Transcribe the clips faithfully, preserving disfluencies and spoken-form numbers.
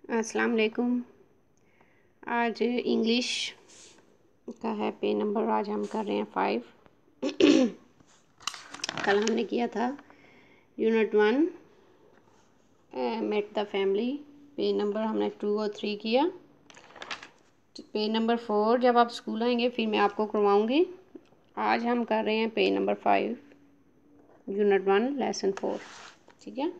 अस्सलाम वालेकुम। आज इंग्लिश का है पे नंबर, आज हम कर रहे हैं फाइव। कल हमने किया था unit one met the family, पे नंबर हमने टू और थ्री किया। पे नंबर फोर जब आप स्कूल आएंगे फिर मैं आपको करवाऊंगी। आज हम कर रहे हैं पे number five, unit one lesson four. ठीक है।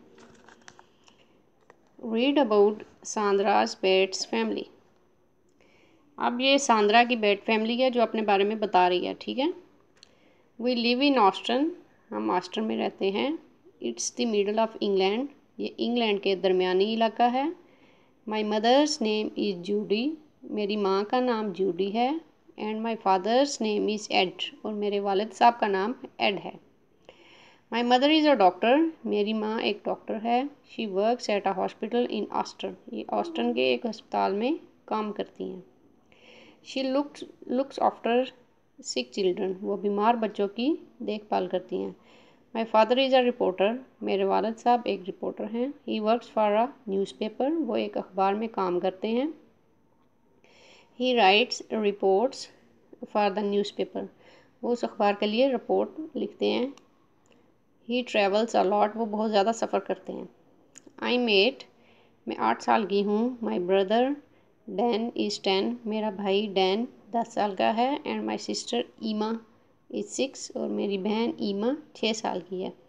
Read about Sandra's pets family. अब ये सांद्रा की बेट फैमिली है जो अपने बारे में बता रही है। ठीक है। वी लिव इन ऑस्टन, हम ऑस्टन में रहते हैं। It's the middle of England, ये इंग्लैंड के दरमियानी इलाका है। My mother's name is Judy, मेरी माँ का नाम जूडी है। And my father's name is Ed, और मेरे वालिद साहब का नाम एड है। My mother is a doctor, मेरी माँ एक डॉक्टर है। She works at a hospital in Aston, ये ऑस्टन के एक अस्पताल में काम करती हैं। She looks looks after sick children, वो बीमार बच्चों की देखभाल करती हैं। My father is a reporter, मेरे वालिद साहब एक रिपोर्टर हैं। He works for a newspaper, वो एक अखबार में काम करते हैं। He writes reports for the newspaper, वो उस अखबार के लिए रिपोर्ट लिखते हैं। ही ट्रेवल्स अ लॉट, वो बहुत ज़्यादा सफ़र करते हैं। आई एम एट, मैं आठ साल की हूँ। My brother Dan is ten, मेरा भाई डैन दस साल का है। And my sister Emma is six, और मेरी बहन ईमा छः साल की है।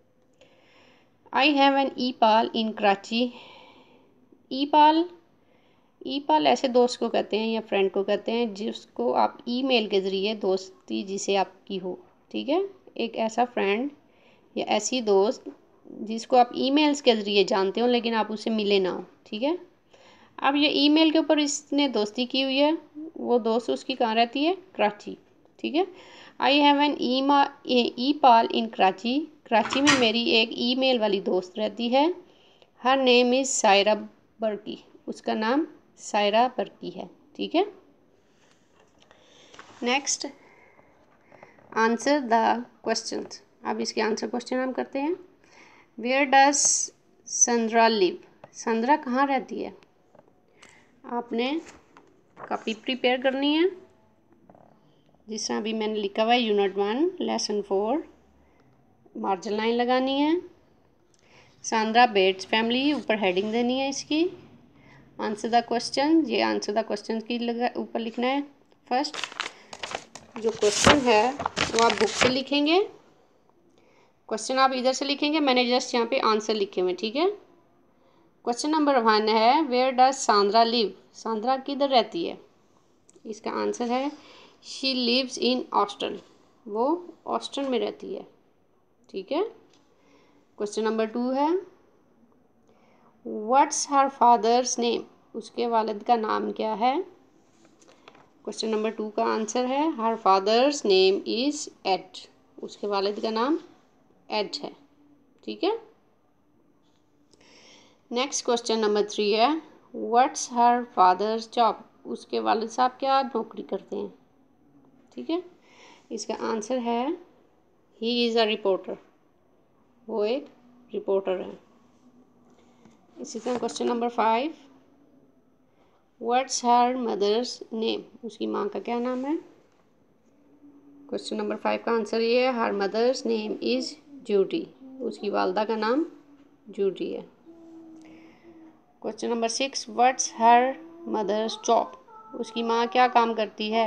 I have an e pal in Karachi. E pal e pal ऐसे दोस्त को कहते हैं या फ्रेंड को कहते हैं जिसको आप ईमेल के ज़रिए दोस्ती जिसे आपकी हो। ठीक है। एक ऐसा फ्रेंड या ऐसी दोस्त जिसको आप ईमेल्स के ज़रिए जानते हो लेकिन आप उससे मिले ना हो। ठीक है। अब ये ईमेल के ऊपर इसने दोस्ती की हुई है, वो दोस्त उसकी कहाँ रहती है? कराची। ठीक है। आई हैव एन ईमा ई पाल इन कराची, कराची में मेरी एक ईमेल वाली दोस्त रहती है। हर नेम इज़ सायरा बर्की, उसका नाम सायरा बर्की है। ठीक है। Next, answer the question. अब इसके आंसर क्वेश्चन हम करते हैं। वेयर डज संद्रा लिव, संद्रा कहाँ रहती है? आपने कॉपी प्रिपेयर करनी है, जिस तरह अभी मैंने लिखा हुआ है unit one lesson four, margin line लगानी है। सांद्रा बेट्स फैमिली, ऊपर हेडिंग देनी है इसकी। आंसर द क्वेश्चन, ये आंसर द क्वेश्चन की लगा ऊपर लिखना है। फर्स्ट जो क्वेश्चन है वो आप बुक से लिखेंगे, क्वेश्चन आप इधर से लिखेंगे, मैंने जस्ट यहाँ पे आंसर लिखे हुए। ठीक है। क्वेश्चन नंबर वन है where does Sandra live, Sandra किधर रहती है? इसका आंसर है शी लिव्स इन ऑस्टन, वो ऑस्टन में रहती है। ठीक है। क्वेश्चन नंबर टू है व्हाट्स हर फादर्स नेम, उसके वालिद का नाम क्या है? क्वेश्चन नंबर टू का आंसर है her father's name is Ed, उसके वालिद का नाम एड है। ठीक है। नेक्स्ट क्वेश्चन नंबर थ्री है व्हाट्स हर फादर्स जॉब, उसके वालिद साहब क्या नौकरी करते हैं? ठीक है। इसका आंसर है ही इज़ अ रिपोर्टर, वो एक रिपोर्टर है। इसी तरह question number five what's her mother's name, उसकी माँ का क्या नाम है? क्वेश्चन नंबर फाइव का आंसर ये है her mother's name is Judy, उसकी वालदा का नाम जूडी है। Question number six what's her mother's job, उसकी माँ क्या काम करती है?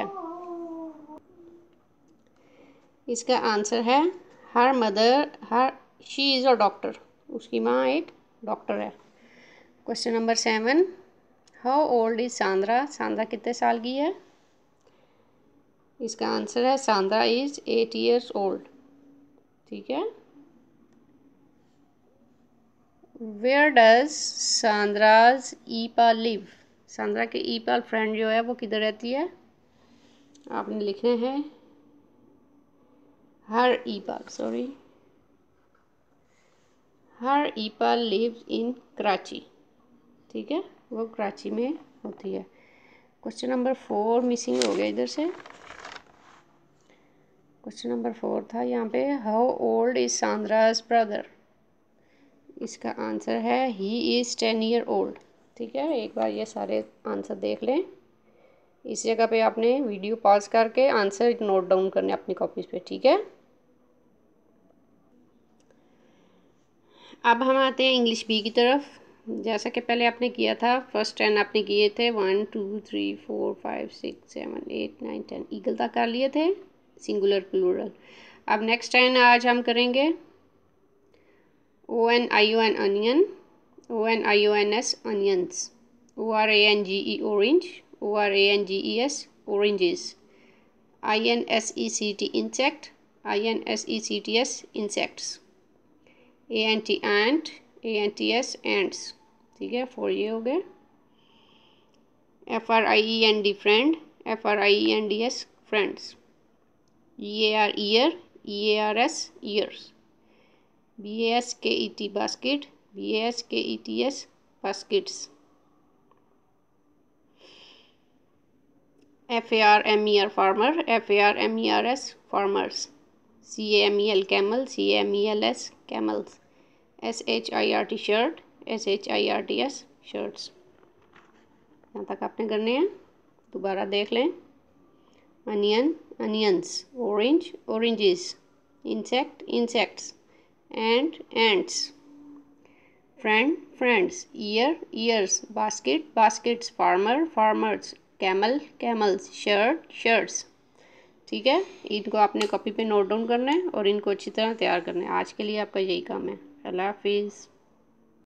इसका आंसर है her mother her she is a doctor, उसकी माँ एक डॉक्टर है। Question number seven how old is Sandra, Sandra कितने साल की है? इसका आंसर है Sandra is eight years old. ठीक है। Where does Sandra's e pal live, Sandra के ई पाल फ्रेंड जो है वो किधर रहती है? आपने लिखने हैं her e pal sorry her e pal lives in Karachi. ठीक है, वो कराची में होती है। क्वेश्चन नंबर फोर मिसिंग हो गया इधर से। क्वेश्चन नंबर फोर था यहाँ पे how old is Sandra's brother, इसका आंसर है he is ten year old. ठीक है, एक बार ये सारे आंसर देख लें। इस जगह पे आपने वीडियो पॉज करके आंसर नोट डाउन करने अपनी कॉपीज़ पे, ठीक है। अब हम आते हैं इंग्लिश बी की तरफ। जैसा कि पहले आपने किया था, फर्स्ट टेन आपने किए थे, one two three four five six seven eight nine ten, eagle तक कर लिए थे, सिंगुलर प्लूरल। अब नेक्स्ट टेन आज हम करेंगे O N I O N onion, O N I O N S onions, O R A N G E orange, O R A N G E S oranges, I N S E C T insect, I N S E C T S insects, A N T ant, A N T S ants, ठीक है, four ये हो गए। F R I E N D friend, F R I E N D S friends, E A R ear, E A R S ears, B A S K E T basket, B A S K E T S baskets, F A R M E R farmer, F A R M E R S farmers, C A M E L camel, C A M E L S camels, S H I R T shirt, S H I R T S shirts. यहाँ तक आपने करने हैं, दोबारा देख लें। Onion onions, orange oranges, insect insects, ant ants, friend friends, ear ears, basket baskets, farmer farmers, camel camels, shirt shirts, ठीक है। इनको आपने कॉपी पे नोट डाउन करना है और इनको अच्छी तरह तैयार करना है। आज के लिए आपका यही काम है। अल्लाह हाफिज़।